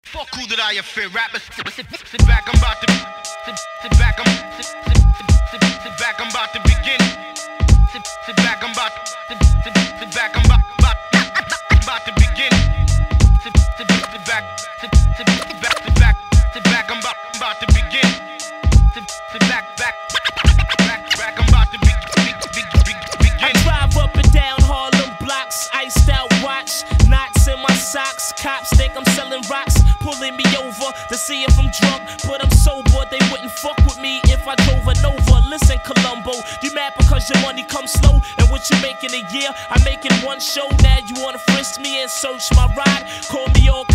Fuck who did I offend? Rappers, sit back, I'm about to sit back, sit back, I'm about to begin. Sit back, I'm about sit back, I'm about to begin. Sit back, sit back, I'm about to begin. Sit back, I'm about to begin. I drive up and down Harlem blocks, iced out watch, knots in my socks. Cops think I'm selling rocks, pulling me over to see if I'm drunk, but I'm sober. They wouldn't fuck with me if I drove a Nova. Listen, Columbo, you mad because your money comes slow? And what you make in a year, I make in one show. Now you wanna frisk me and search my ride? Call me all